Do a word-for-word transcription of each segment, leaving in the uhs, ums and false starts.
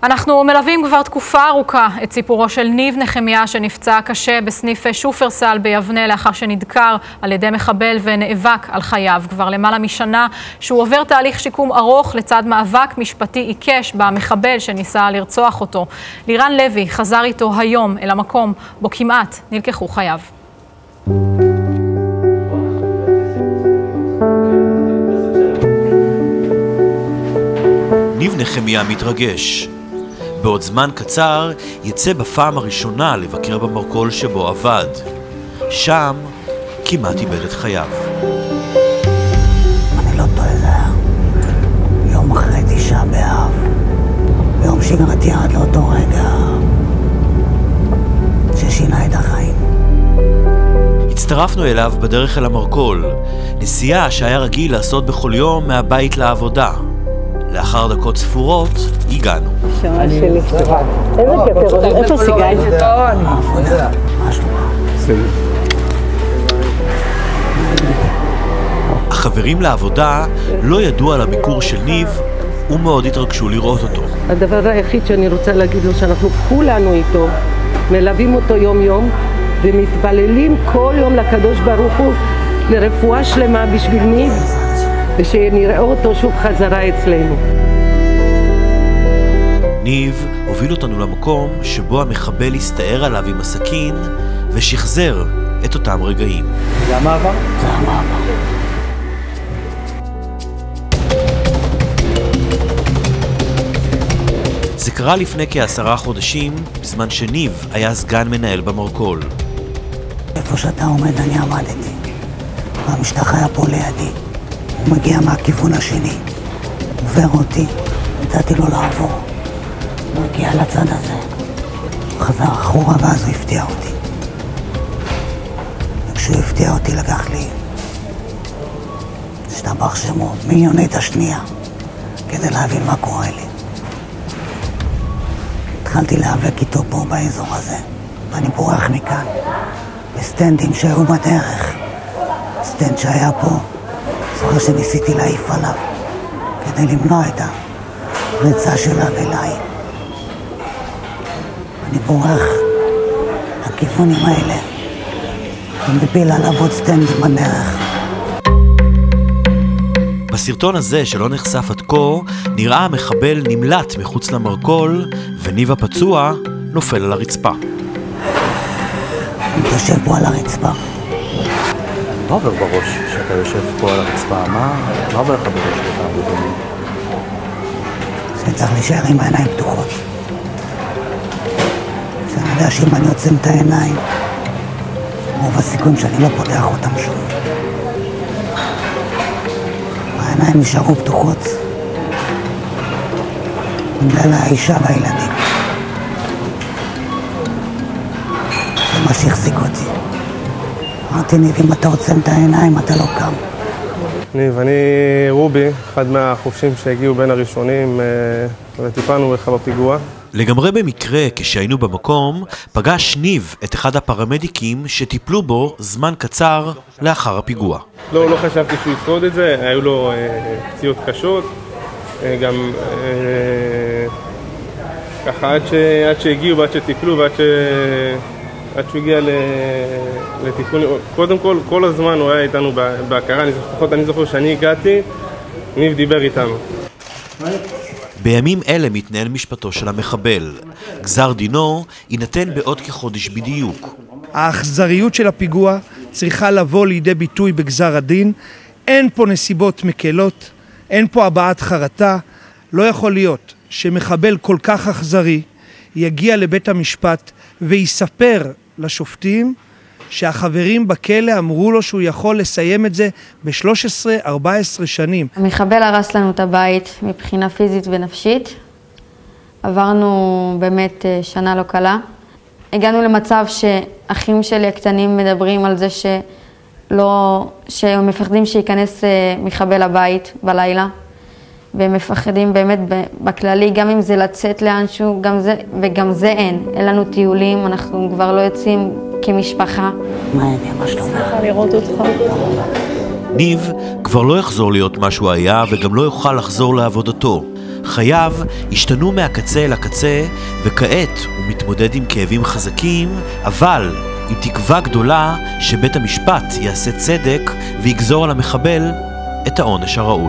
אנחנו מלווים כבר תקופה ארוכה את סיפורו של ניב נחמיה שנפצע קשה בסניף שופרסל ביבנה לאחר שנדקר על ידי מחבל ונאבק על חייו. כבר למעלה משנה שהוא עובר תהליך שיקום ארוך לצד מאבק משפטי עיקש במחבל שניסה לרצוח אותו. לירן לוי חזר איתו היום אל המקום בו כמעט נלקחו חייו. ניב נחמיה מתרגש. בעוד זמן קצר יצא בפעם הראשונה לבקר במרכול שבו עבד. שם כמעט איבד את חייו. אני לא טועה, זה היה יום אחרי תשעה באב. ביום שגרתי עד לאותו רגע ששינה את החיים. הצטרפנו אליו בדרך אל המרכול, נסיעה שהיה רגיל לעשות בכל יום מהבית לעבודה. לאחר דקות ספורות הגענו. שעה שלי. איזה כיף, איפה סיגל? החברים לעבודה לא ידעו על הביקור של ניב ומאוד התרגשו לראות אותו. הדבר היחיד שאני רוצה להגיד לו שאנחנו כולנו איתו, מלווים אותו יום יום ומתפללים כל יום לקדוש ברוך הוא לרפואה שלמה בשביל ניב ושנראה אותו שוב חזרה אצלנו. ניב הוביל אותנו למקום שבו המחבל הסתער עליו עם הסכין ושחזר את אותם רגעים. זה המעבר? זה המעבר. זה קרה לפני כעשרה חודשים, בזמן שניב היה סגן מנהל במרכול. איפה שאתה עומד אני עמדתי, והמשטח היה פה לידי. הוא מגיע מהכיוון השני, עובר אותי, נתתי לו לעבור. הוא מגיע לצד הזה, הוא חזר אחורה ואז הוא הפתיע אותי. וכשהוא הפתיע אותי לקח לי השתבח שמו מיליונית השנייה כדי להבין מה קורה לי. התחלתי להיאבק איתו פה באזור הזה, ואני בורח מכאן בסטנדים שהיו בדרך. סטנד שהיה פה, זוכר שניסיתי להעיף עליו כדי למנוע את הרצה שלה אליי. אני בורח לכיוונים האלה ומפיל עליו עוד סטנד בדרך. בסרטון הזה שלא נחשף עד כה, נראה המחבל נמלט מחוץ למרכול וניב הפצוע נופל על הרצפה. אני יושב פה על הרצפה. מה עובר בראש שאתה יושב פה על הרצפה? מה עובר לך בראש שאתה בודמים? שאני צריך להישאר עם העיניים פתוחות. שאני יודע שאם אני עוצם את העיניים, רוב הסיכויים שאני לא פותח אותם שוב. העיניים נשארו פתוחות בגלל האישה והילדים. זה מה שהחזיק אותי. אמרתי, ניב, אם אתה עוצם את העיניים, אתה לא קם. ניב, אני רובי, אחד מהחופשים שהגיעו בין הראשונים וטיפלנו בך בפיגוע. לגמרי במקרה, כשהיינו במקום, פגש ניב את אחד הפרמדיקים שטיפלו בו זמן קצר לאחר הפיגוע. לא, לא חשבתי שהוא ישרוד את זה, היו לו אה, פציעות קשות, אה, גם אה, ככה עד, ש, עד שהגיעו ועד שטיפלו ועד ש, עד שהוא הגיע לטיפול. קודם כל, כל הזמן הוא היה איתנו בהכרה, אני זוכר, אני זוכר שאני הגעתי, ניב דיבר איתנו. בימים אלה מתנהל משפטו של המחבל. גזר דינו יינתן בעוד כחודש בדיוק. האכזריות של הפיגוע צריכה לבוא לידי ביטוי בגזר הדין. אין פה נסיבות מקלות, אין פה הבעת חרטה. לא יכול להיות שמחבל כל כך אכזרי יגיע לבית המשפט ויספר לשופטים שהחברים בכלא אמרו לו שהוא יכול לסיים את זה ב-שלוש עשרה ארבע עשרה שנים. המחבל הרס לנו את הבית מבחינה פיזית ונפשית. עברנו באמת שנה לא קלה. הגענו למצב שאחים שלי הקטנים מדברים על זה שלא, שהם מפחדים שייכנס מחבל לבית בלילה. והם מפחדים באמת בכללי, גם אם זה לצאת לאנשהו, גם זה, וגם זה אין. אין לנו טיולים, אנחנו כבר לא יוצאים כמשפחה. מה אני, מה שאתה אומר? שמחה לראות אותך. ניב כבר לא יחזור להיות מה שהוא היה וגם לא יוכל לחזור לעבודתו. חייו השתנו מהקצה אל הקצה, וכעת הוא מתמודד עם כאבים חזקים, אבל עם תקווה גדולה שבית המשפט יעשה צדק ויגזור על המחבל את העונש הראוי.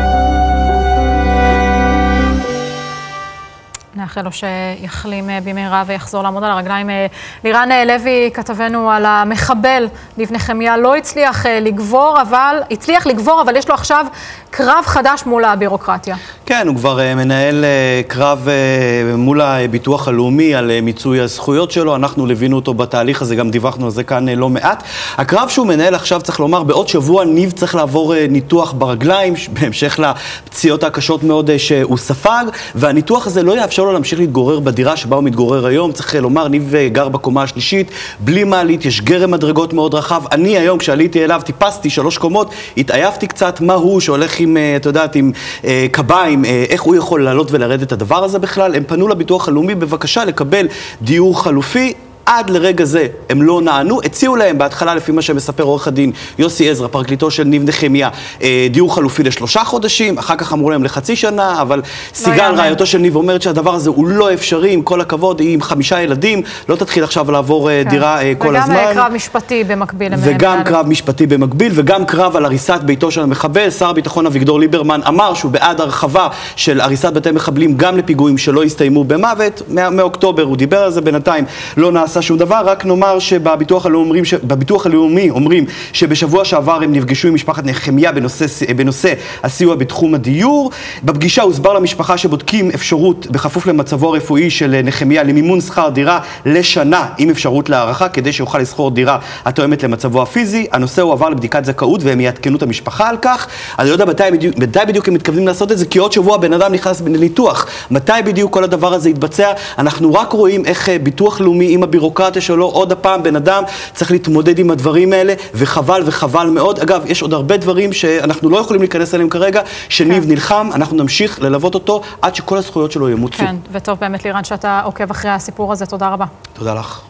נאחל לו שיחלים במהרה ויחזור לעמוד על הרגליים. לירן לוי, כתבנו על המחבל, ניב נחמיה, לא הצליח לגבור, אבל הצליח לגבור, אבל יש לו עכשיו קרב חדש מול הבירוקרטיה. כן, הוא כבר מנהל קרב מול הביטוח הלאומי על מיצוי הזכויות שלו. אנחנו לבינו אותו בתהליך הזה, גם דיווחנו על זה כאן לא מעט. הקרב שהוא מנהל עכשיו, צריך לומר, בעוד שבוע ניב צריך לעבור ניתוח ברגליים, בהמשך לפציעות הקשות מאוד שהוא ספג, והניתוח הזה לא יאפשר לו להמשיך להתגורר בדירה שבה הוא מתגורר היום. צריך לומר, ניב גר בקומה השלישית, בלי מעלית, יש גרם מדרגות מאוד רחב. אני היום, כשעליתי אליו, טיפסתי שלוש קומות, התעייפתי קצת מה הוא שהולך עם, אתה יודעת, עם אה, קביים, אה, איך הוא יכול לעלות ולרדת את הדבר הזה בכלל. הם פנו לביטוח הלאומי בבקשה לקבל דיור חלופי. עד לרגע זה הם לא נענו, הציעו להם בהתחלה, לפי מה שמספר עורך הדין יוסי עזרא, פרקליטו של ניב נחמיה, דיור חלופי לשלושה חודשים, אחר כך אמרו להם לחצי שנה, אבל סיגל, רעייתו של ניב, אומרת שהדבר הזה הוא לא אפשרי, עם כל הכבוד, היא עם חמישה ילדים, לא תתחיל עכשיו לעבור דירה כל הזמן. וגם קרב משפטי במקביל. וגם קרב משפטי במקביל, וגם קרב על הריסת ביתו של המחבל. שר הביטחון אביגדור ליברמן אמר שהוא בעד הרחבה של הריסת בתי מחבלים גם לפיגועים שלא הסתיימו במוות. מאוקטובר הוא דיבר על זה, בינתיים לא נעשה שום דבר. רק נאמר שבביטוח הלאומי, בביטוח הלאומי אומרים שבשבוע שעבר הם נפגשו עם משפחת נחמיה בנושא, בנושא הסיוע בתחום הדיור. בפגישה הוסבר למשפחה שבודקים אפשרות בכפוף למצבו הרפואי של נחמיה למימון שכר דירה לשנה עם אפשרות להערכה כדי שיוכל לסחור דירה התואמת למצבו הפיזי. הנושא הוא עבר לבדיקת זכאות והם יעדכנו את המשפחה על כך. אני לא יודע מתי בדיוק, מתי בדיוק הם מתכוונים לעשות את זה, כי עוד שבוע בן אדם נכנס לניתוח. מתי בדיוק כל הדבר הזה יתבצע? אנחנו רק רואים איך ביטוח לאומי עם הבירוקרטיה שלו, עוד הפעם בן אדם צריך להתמודד עם הדברים האלה, וחבל וחבל מאוד. אגב, יש עוד הרבה דברים שאנחנו לא יכולים להיכנס אליהם כרגע, שניב כן. נלחם, אנחנו נמשיך ללוות אותו עד שכל הזכויות שלו ימוצו. כן, וטוב באמת לירן שאתה עוקב אחרי הסיפור הזה, תודה רבה. תודה לך.